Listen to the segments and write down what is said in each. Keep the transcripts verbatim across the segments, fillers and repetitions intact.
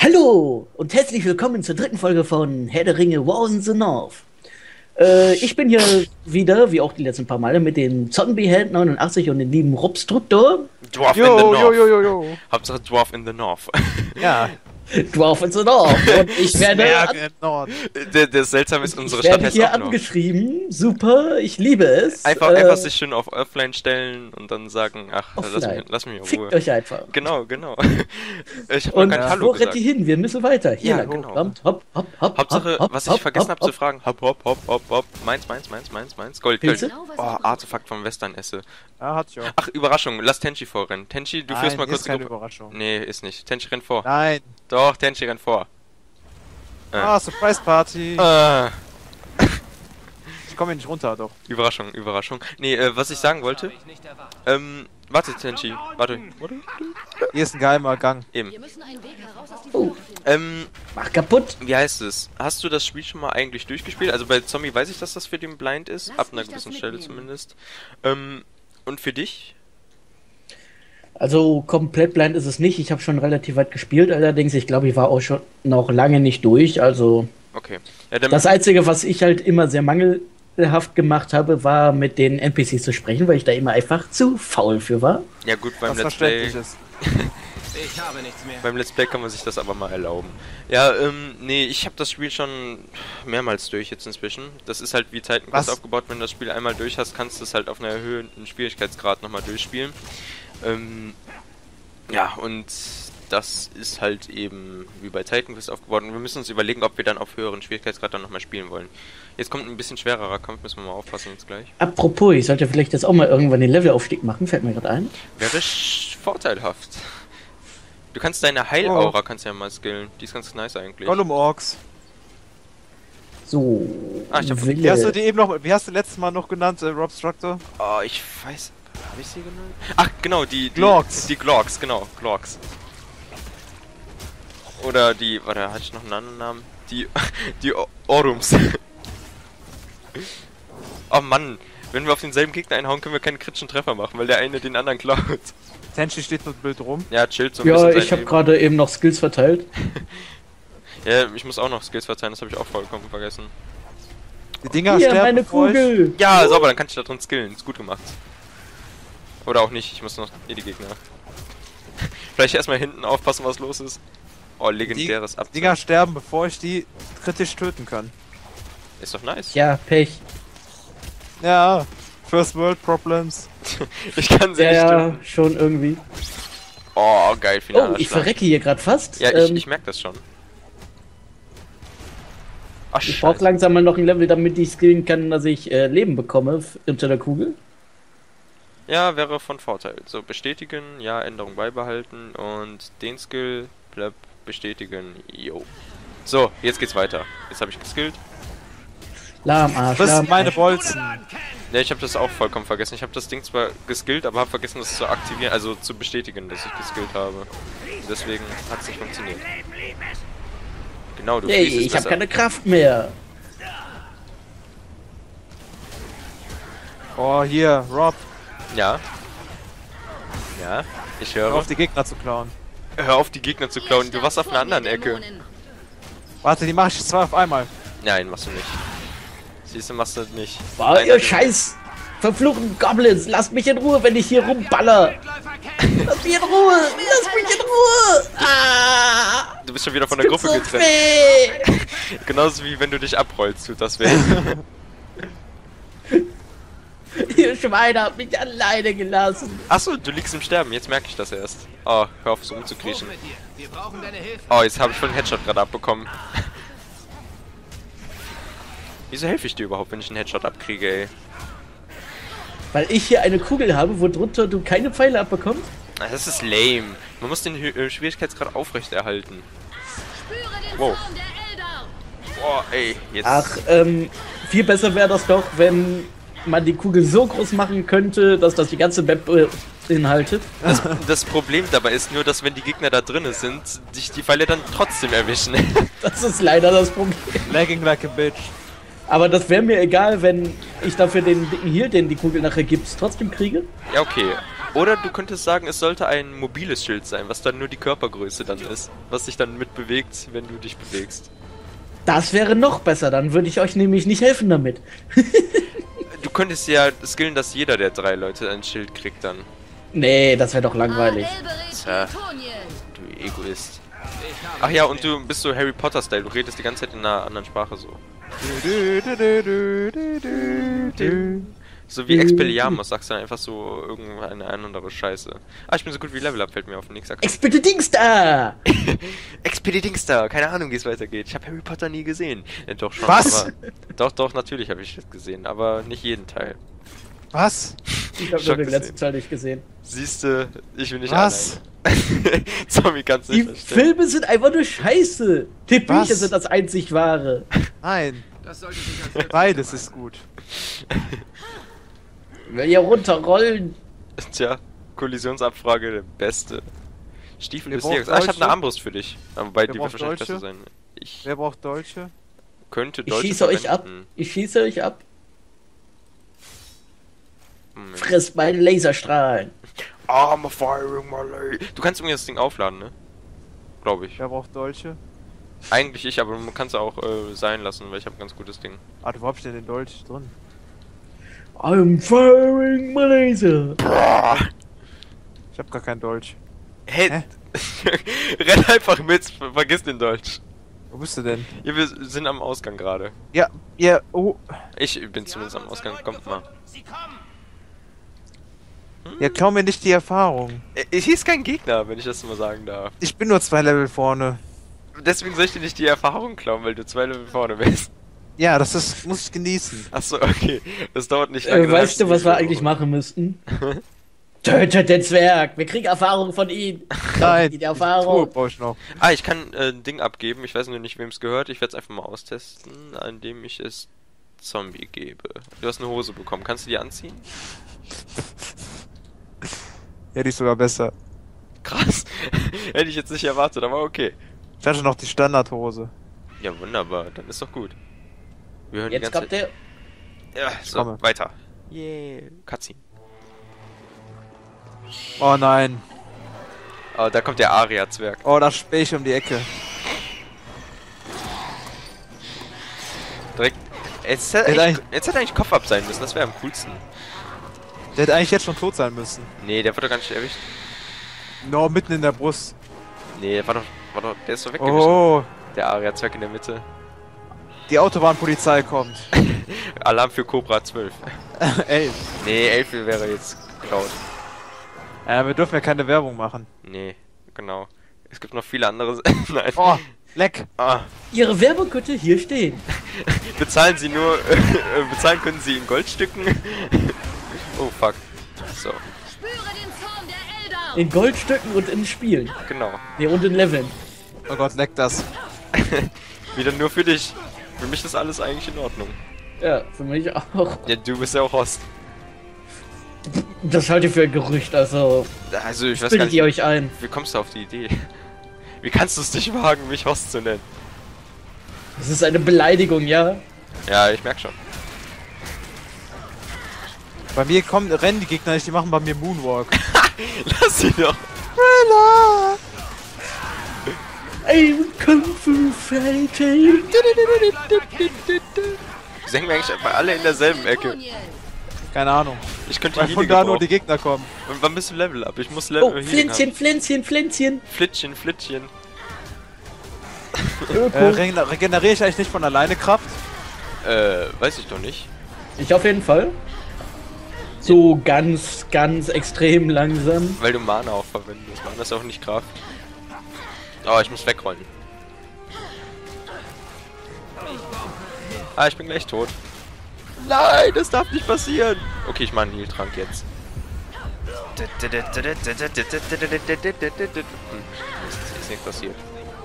Hallo und herzlich willkommen zur dritten Folge von Herr der Ringe War in the North. Äh, ich bin hier wieder, wie auch die letzten paar Male, mit dem Zombiehead neunundachtzig und dem lieben Robstruktor. Dwarf yo, in the North. yo, yo, yo, yo. Hauptsache Dwarf in the North. Ja. Dwarf in the North. Und ich werde, Zwerg an, im Norden. Der, der seltsam ist, unsere ich Stadt werde heißt hier auch North. angeschrieben. Super, ich liebe es. Einfach, äh, einfach sich schön auf Offline stellen und dann sagen, ach, lass Offline. mich, lass mich in Fickt Ruhe. euch einfach. Genau, genau. Ich hab Und noch kein wo Hallo rennt gesagt. ihr hin? Wir müssen weiter. Hier Ja, lang. genau. Kommt, hopp, hopp, hopp, Hauptsache, hopp, was hopp, ich vergessen hopp, habe zu hopp. fragen, hopp, hopp, hopp, hopp, hopp, meins, meins, meins, meins, meins, Gold, Gold. Pilze? Oh, Artefakt vom Western esse. Ja, hat ja. Ach, Überraschung, lass Tenchi vorrennen. Tenchi, du führst Nein, mal kurz ist die keine Gruppe. Überraschung. Nee, ist nicht. Tenchi rennt vor. Nein. Doch, Tenchi rennt vor. Äh. Ah, Surprise Party. Äh. Ich komme hier nicht runter, doch. Überraschung, Überraschung. Nee, äh, was ich sagen wollte. Ähm, warte, Tenchi. Warte. Warte. Hier ist ein geheimer Gang. Eben. Wir müssen einen Weg heraus aus diesem Oh. Loch finden. Ähm, Mach kaputt. wie heißt es? Hast du das Spiel schon mal eigentlich durchgespielt? Also bei Zombie weiß ich, dass das für den blind ist. Lass Ab einer mich das gewissen Stelle mitnehmen. zumindest. Ähm, und für dich? Also komplett blind ist es nicht. Ich habe schon relativ weit gespielt. Allerdings, ich glaube, ich war auch schon noch lange nicht durch. Also Okay. Ja, dann, das Einzige, was ich halt immer sehr mangelhaft gemacht habe, war mit den N P Cs zu sprechen, weil ich da immer einfach zu faul für war. ja gut, beim Was Let's Play, verständlich ist. Ich habe nichts mehr. beim Let's Play kann man sich das aber mal erlauben. Ja, ähm, nee, ich habe das Spiel schon mehrmals durch jetzt inzwischen. Das ist halt wie Titan Quest Was? aufgebaut. Wenn du das Spiel einmal durch hast, kannst du es halt auf einer erhöhten Schwierigkeitsgrad nochmal durchspielen. Ähm, ja, und das ist halt eben wie bei Titan Quest aufgebaut. Und wir müssen uns überlegen, ob wir dann auf höheren Schwierigkeitsgrad dann nochmal spielen wollen. Jetzt kommt ein bisschen schwererer Kampf, müssen wir mal aufpassen jetzt gleich. Apropos, ich sollte vielleicht jetzt auch mal irgendwann den Levelaufstieg machen, fällt mir gerade ein. Wäre sch- vorteilhaft. Du kannst deine Heilaura kannst ja mal skillen. Die ist ganz nice eigentlich. Gollum Orks. So, Ah, ich hab- Wille. Wie hast du die eben noch, wie hast du letztes Mal noch genannt, äh, Rob Structor? Oh, ich weiß. Habe ich sie genannt? Ach, genau, die. die Glorks. Die Glorks, genau, Glorks. Oder die. Warte, hatte ich noch einen anderen Namen? Die. Die O- Orums. Oh Mann, wenn wir auf denselben Gegner einhauen, können wir keinen kritischen Treffer machen, weil der eine den anderen klaut. Tenchi steht nur blöd rum. Ja, chillt so ein Ja, bisschen. ich sein habe Leben. gerade eben noch Skills verteilt. Ja, ich muss auch noch Skills verzeihen, das habe ich auch vollkommen vergessen. Die Dinger Hier, sterben meine bevor ich- Kugel. Ja, sauber, dann kann ich da drin skillen. Ist gut gemacht. Oder auch nicht, ich muss noch eh die Gegner. Vielleicht erstmal hinten aufpassen, was los ist. Oh, legendäres Ab. Die Dinger sterben, bevor ich die kritisch töten kann. Ist doch nice. Ja, Pech. Ja, First World Problems. Ich kann sie Ja, nicht ja, töten. schon irgendwie. Oh, geil, Oh, finaler ich Schlag. verrecke hier gerade fast. Ja, ich, Ähm, ich merke das schon. Ach, ich brauche scheiße. langsam mal noch ein Level, damit ich skillen kann, dass ich äh, Leben bekomme f- unter der Kugel. Ja, wäre von Vorteil. So, bestätigen, ja, Änderung beibehalten und den Skill, bleib bestätigen, yo. So, jetzt geht's weiter. Jetzt habe ich geskillt. Lahmarsch, Das sind Lahmarsch. meine Bolzen. Ne, ich habe das auch vollkommen vergessen. Ich habe das Ding zwar geskillt, aber habe vergessen, das zu aktivieren, also zu bestätigen, dass ich geskillt habe. Und deswegen hat es nicht funktioniert. Genau, du Hey, fließt es ich habe besser. keine Kraft mehr. Oh, hier, Rob. Ja. Ja, ich Hör höre. auf, die Gegner zu klauen. Hör auf, die Gegner zu klauen. Du warst auf einer anderen Ecke. Warte, die mache ich zwei auf einmal. Nein, machst du nicht. Siehst du, machst du nicht. Boah, Nein, ihr nein, scheiß verfluchten Goblins, lasst mich in Ruhe, wenn ich hier rumballer. Lasst mich in Ruhe, lasst mich in Ruhe. Ah, Du bist schon wieder von der tut Gruppe so getrennt. weh. Genauso wie wenn du dich abrollst, tut das weh. Ihr Schweine habt mich alleine gelassen. Achso, du liegst im Sterben, jetzt merke ich das erst. Oh, hör auf, so umzukriechen. Hoch mit dir. Wir brauchen deine Hilfe. Oh, jetzt habe ich voll einen Headshot gerade abbekommen. Wieso helfe ich dir überhaupt, wenn ich einen Headshot abkriege, ey? Weil ich hier eine Kugel habe, wo drunter du keine Pfeile abbekommst. Ah, das ist lame. Man muss den Hö- äh, Schwierigkeitsgrad aufrechterhalten. Spüre den Wow. Zorn der Eldar. Boah, ey, jetzt. Ach, ähm, viel besser wäre das doch, wenn man die Kugel so groß machen könnte, dass das die ganze Map äh, beinhaltet. Das, das Problem dabei ist nur, dass wenn die Gegner da drinnen sind, dich die Pfeile dann trotzdem erwischen. Das ist leider das Problem. Lagging like a bitch. Aber das wäre mir egal, wenn ich dafür den dicken Heal, den die Kugel nachher gibt, trotzdem kriege. Ja, okay. Oder du könntest sagen, es sollte ein mobiles Schild sein, was dann nur die Körpergröße dann ist. Was sich dann mitbewegt, wenn du dich bewegst. Das wäre noch besser, dann würde ich euch nämlich nicht helfen damit. Du könntest ja skillen, dass jeder der drei Leute ein Schild kriegt dann. Nee, das wäre doch langweilig. Tja, du Egoist. Ach ja, und du bist so Harry Potter-Style, du redest die ganze Zeit in einer anderen Sprache so. Du, du, du, du, du, du, du. So wie Expelliarmus, sagst du dann einfach so irgendeine andere Scheiße. Ah, ich bin so gut wie Level Up, fällt mir auf. Nix Expeditingstar! Expeditingstar, keine Ahnung, wie es weitergeht. Ich habe Harry Potter nie gesehen. Ja, doch schon. Was? Aber, doch, doch, natürlich habe ich das gesehen, aber nicht jeden Teil. Was? Ich habe nur den letzten Teil nicht gesehen. Siehste, ich bin nicht Was? allein. Zombie kannst du Die nicht verstehen. Filme sind einfach nur scheiße. Die Bücher Was? sind das einzig wahre. Nein, Das sollte sich als letztes beides beweisen. ist gut. Will hier runterrollen. Tja, Kollisionsabfrage, der beste. Stiefel Wer des braucht Jägers. Ah, ich habe Deutsche? eine Armbrust für dich. Aber bei Wer dir wird braucht wahrscheinlich Deutsche? besser sein. Ich Wer braucht Deutsche? könnte Ich Deutsche schieße euch ab. verwenden. Ich schieße euch ab. Moment. Frisst meine Laserstrahlen. I'm a firing my lay. Du kannst irgendwie das Ding aufladen, ne? Glaube ich. Wer braucht Deutsche? Eigentlich ich, aber man kann es auch äh, sein lassen, weil ich habe ein ganz gutes Ding. Ah, wo hab ich denn den Dolch drin? I'm firing my laser. Ich hab gar keinen Dolch. Hey, Hä? renn einfach mit, ver- vergiss den Deutsch. Wo bist du denn? Ja, wir sind am Ausgang gerade. Ja, ja, oh. Ich bin zumindest am Ausgang, kommt mal. Sie kommen! Ja, klau mir nicht die Erfahrung. Äh, Hier ist kein Gegner, wenn ich das mal sagen darf. Ich bin nur zwei Level vorne. Deswegen soll ich dir nicht die Erfahrung klauen, weil du zwei Level vorne bist. Ja, das ist, muss ich genießen. Achso, okay. Das dauert nicht lange. Äh, dann weißt hast du, was wir die- eigentlich machen müssten? Tötet den Zwerg. Wir kriegen Erfahrung von ihm. Nein, Die Truhe Erfahrung. brauche ich noch. Ah, ich kann äh, ein Ding abgeben. Ich weiß nur nicht, wem es gehört. Ich werde es einfach mal austesten, indem ich es Zombie gebe. Du hast eine Hose bekommen. Kannst du die anziehen? Ja, die ist sogar besser. Krass. Hätte ich jetzt nicht erwartet, aber okay. Ich hatte noch die Standardhose. Ja, wunderbar. Dann ist doch gut. Wir hören Jetzt die ganze kommt der. Zeit. Ja, so, komme. weiter. Yeah. Cutscene. Oh nein. Oh, da kommt der Aria-Zwerg. Oh, das spähe ich um die Ecke. Direkt. Jetzt hätte, Hätte eigentlich, eigentlich- jetzt hätte eigentlich Kopf ab sein müssen. Das wäre am coolsten. Der hätte eigentlich jetzt schon tot sein müssen. Nee, der wurde gar nicht erwischt. No, mitten in der Brust. Nee, der war doch. War doch der ist doch weggewischt. Oh, Der Aria-Zwerg in der Mitte. die Autobahnpolizei kommt. Alarm für Cobra zwölf. Ey, Nee, elf wäre jetzt geklaut. äh, wir dürfen ja keine Werbung machen. Nee, genau. Es gibt noch viele andere. Nein. Oh, leck. Ah, Ihre Werbung könnte hier stehen. bezahlen Sie nur. Äh, bezahlen können Sie in Goldstücken. Oh fuck. So, Spüre den Zorn der Eldar. In Goldstücken und in Spielen. genau. Nee, und in Leveln. Oh Gott, leck das. Wieder nur für dich. Für mich ist alles eigentlich in Ordnung. Ja, für mich auch. Ja, du bist ja auch Host. Das halte ich für ein Gerücht, also Also, ich weiß gar bildet nicht. ihr euch ein. Wie kommst du auf die Idee? Wie kannst du es dich wagen, mich Host zu nennen? Das ist eine Beleidigung, ja? Ja, ich merk schon. Bei mir kommen, rennen die Gegner nicht, die machen bei mir Moonwalk. Lass sie doch. I'm Kung Fu Fighting. Die singen wir eigentlich bei alle in derselben Ecke. Daniel. Keine Ahnung. Ich könnte Weil die von Linie da nur die gebrauchen. Gegner kommen. Und wann bist du Level up? Ich muss Level Oh, Healing Pflänzchen, haben. Pflänzchen, Pflänzchen. Flittchen, Flittchen. Äh, Öko. regen- regeneriere ich eigentlich nicht von alleine Kraft? Äh, weiß ich doch nicht. Ich auf jeden Fall. So ganz, ganz extrem langsam. Weil du Mana auch verwendest. Mana ist auch nicht Kraft. Oh, ich muss wegrollen. Ah, ich bin gleich tot. Nein, das darf nicht passieren. Okay, ich mache einen Heal-Trank jetzt. Hm, ist, ist nicht passiert.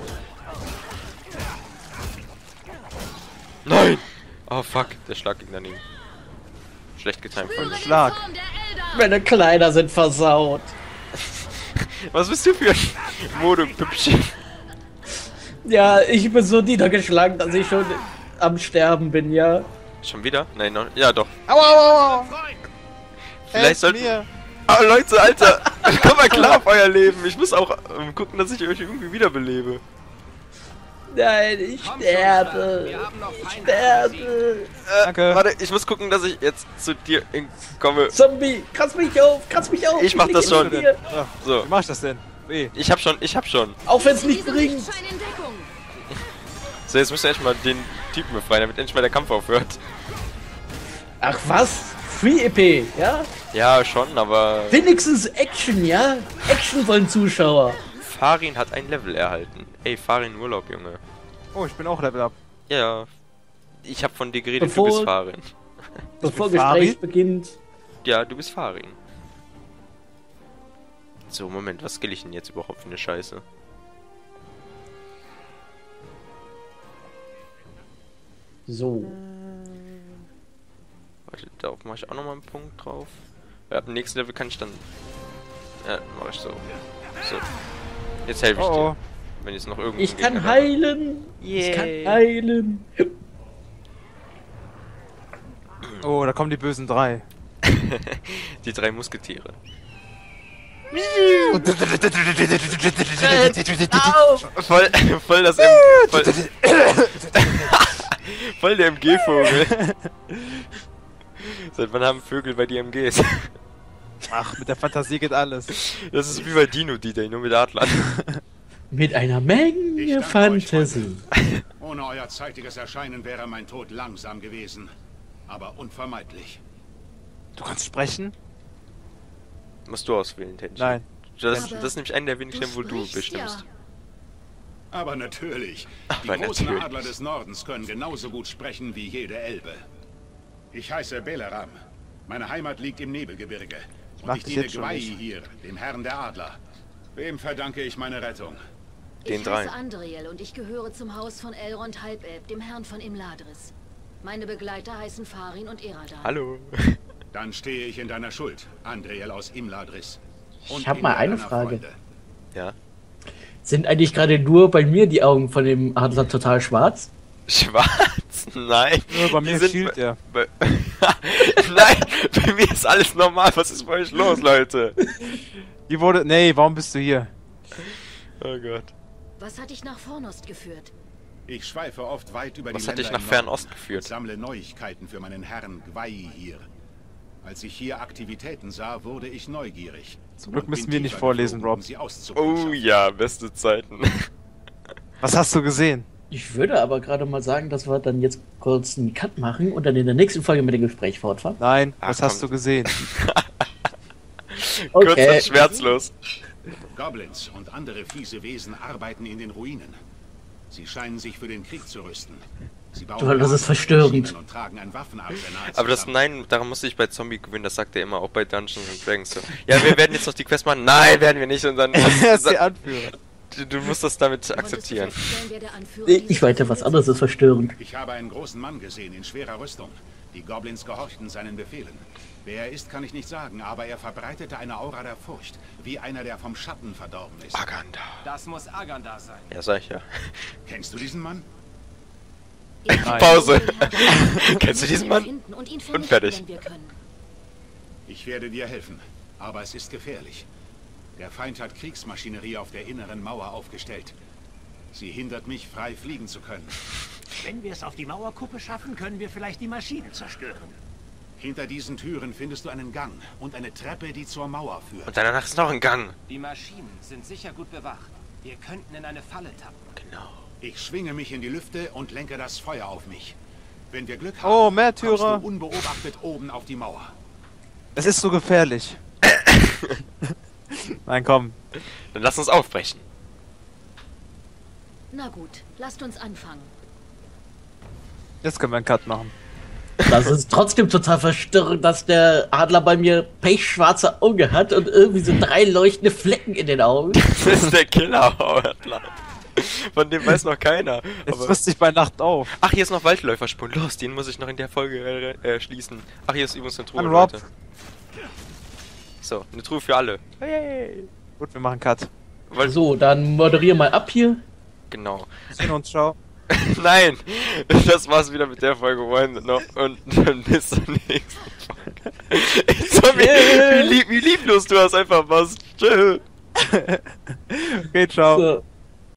Nein! Oh fuck, der Schlag ging daneben. Schlecht getimt von Spüre mir. den Schlag. Zorn der Eldar. Meine Kleider sind versaut. Was bist du für ein Modepüppchen? Ja, ich bin so niedergeschlagen, dass ich schon am Sterben bin, ja. Schon wieder? Nein, noch. Ja, doch. Aua, aua, aua. Vielleicht Helft sollten. mir. Aber Leute, Alter, komm mal klar auf euer Leben. Ich muss auch ähm, gucken, dass ich euch irgendwie wiederbelebe. Nein, ich Komm schon, sterbe. wir haben noch Ich Feinde sterbe. Äh, Danke. Warte, ich muss gucken, dass ich jetzt zu dir in- komme. Zombie, kratz mich auf, kratz mich auf. Ich mach lieg das in schon. dir. Ah, So, wie mach ich das denn? Weh. ich hab schon, ich hab schon. Auch wenn es nicht Diese bringt. Lichtschein in Deckung. So, jetzt müsst ihr endlich mal den Typen befreien, damit endlich mal der Kampf aufhört. Ach was? Free E P, ja? Ja, schon, aber Wenigstens Action, ja? Action wollen Zuschauer. Farin hat ein Level erhalten. Ey, Farin Urlaub, Junge. Oh, ich bin auch Level Up. Ja, ich hab von dir geredet, Bevor- du bist Farin. Bevor bin Gespräch Farin. beginnt. Ja, du bist Farin. So, Moment, was skill ich denn jetzt überhaupt für eine Scheiße? So. Warte, darauf mache ich auch nochmal einen Punkt drauf. Ja, ab dem nächsten Level kann ich dann... Ja, mache ich so. So. Jetzt helfe ich Oh, oh. dir. Wenn jetzt noch irgendwo... Ich kann heilen. Ich kann heilen. Oh, da kommen die bösen drei. Die drei Musketiere. Voll, voll das M voll, voll der M G-Vogel. Seit wann haben Vögel bei dir M Gs? Ach, mit der Fantasie geht alles. Das ist wie bei Dino D-Day, nur mit Adlern. Mit einer Menge Fantasie. Ohne euer zeitiges Erscheinen wäre mein Tod langsam gewesen, aber unvermeidlich. Du kannst sprechen? Musst du auswählen, Tenchi. Nein. Das, Aber das ist nämlich einer der wenigen Stellen, wo du sprichst bestimmst. ja. Aber natürlich, die Aber großen natürlich. Adler des Nordens können genauso gut sprechen wie jede Elbe. Ich heiße Beleram. Meine Heimat liegt im Nebelgebirge. mag Und ich das diene jetzt schon Gwai nicht. hier, dem Herrn der Adler. Wem verdanke ich meine Rettung? Den ich dreien. heiße Andriel und ich gehöre zum Haus von Elrond Halbelb, dem Herrn von Imladris. Meine Begleiter heißen Farin und Eradan. Hallo. Dann stehe ich in deiner Schuld, Andriel aus Imladris. Und Ich hab in mal der eine deiner Frage. Freunde. Ja. Sind eigentlich gerade nur bei mir die Augen von dem Adler total schwarz? Schwarz? Nein. Nur bei Die mir sind schielt bei- er. bei- Nein, bei mir ist alles normal. Was ist bei euch los, Leute? Die wurde... Nee, warum bist du hier? Oh Gott. Was hat dich nach Fornost geführt? Ich schweife oft weit über Was die hat dich Länder nach im Norden Fernost und geführt? sammle Neuigkeiten für meinen Herrn Gwai hier. Als ich hier Aktivitäten sah, wurde ich neugierig. Zum Glück und müssen bin wir nicht tiefer vorlesen, geflogen, Rob. um sie Oh auszukundschaften. ja, beste Zeiten. Was hast du gesehen? Ich würde aber gerade mal sagen, dass wir dann jetzt kurz einen Cut machen und dann in der nächsten Folge mit dem Gespräch fortfahren. Nein, Ach, was hast komm. du gesehen? Kurz Okay. und schmerzlos. Goblins und andere fiese Wesen arbeiten in den Ruinen. Sie scheinen sich für den Krieg zu rüsten. Sie bauen Du, das ist Lager und verstörend. Maschinen und tragen ein Waffenarsenal Aber das zusammen. Nein, daran musste ich bei Zombie gewinnen, das sagt er immer, auch bei Dungeons and Dragons so. Ja, wir werden jetzt noch die Quest machen. Nein, werden wir nicht. Und dann, Er ist der Anführer. du, du musst das damit Konntest du akzeptieren. feststellen, wer der Anführer Ich dieses weiter, was Befehls anderes ist verstörend. Ich habe einen großen Mann gesehen in schwerer Rüstung. Die Goblins gehorchten seinen Befehlen. Wer er ist, kann ich nicht sagen, aber er verbreitete eine Aura der Furcht, wie einer, der vom Schatten verdorben ist. Aganda. Das muss Agandar sein. Ja, sag ich ja. Kennst du diesen Mann? Ich Nein. Pause. will den Herrn Kennst du diesen Mann? finden und ihn Und vernichten, fertig. wenn wir können. Ich werde dir helfen, aber es ist gefährlich. Der Feind hat Kriegsmaschinerie auf der inneren Mauer aufgestellt. Sie hindert mich, frei fliegen zu können. Wenn wir es auf die Mauerkuppe schaffen, können wir vielleicht die Maschine zerstören. Hinter diesen Türen findest du einen Gang und eine Treppe, die zur Mauer führt. Und danach ist noch ein Gang. Die Maschinen sind sicher gut bewacht. Wir könnten in eine Falle tappen. Genau. Ich schwinge mich in die Lüfte und lenke das Feuer auf mich. Wenn wir Glück haben, Oh, Märtyrer. kommst du unbeobachtet oben auf die Mauer. Es ist so gefährlich. Nein, komm. Dann lass uns aufbrechen. Na gut, lasst uns anfangen. Jetzt können wir einen Cut machen. Das ist trotzdem total verstörend, dass der Adler bei mir pechschwarze Augen hat und irgendwie so drei leuchtende Flecken in den Augen. Das ist der Killer-Adler. Von dem weiß noch keiner. Jetzt Aber frisst dich bei Nacht auf. ach, hier ist noch Waldläuferspuren. Los, den muss ich noch in der Folge äh, äh, schließen. Ach, hier ist übrigens eine Truhe, Hallo, Rob. Leute. So, eine Truhe für alle. Hey. Gut, wir machen Cut. Weil, So, dann moderier mal ab hier. genau. Sehen uns, ciao. Nein, das war's wieder mit der Folge One noch und dann bis zur nächsten Folge. Zombie, wie, lieb, wie lieblos du das einfach machst. Tschö. Okay, ciao. So.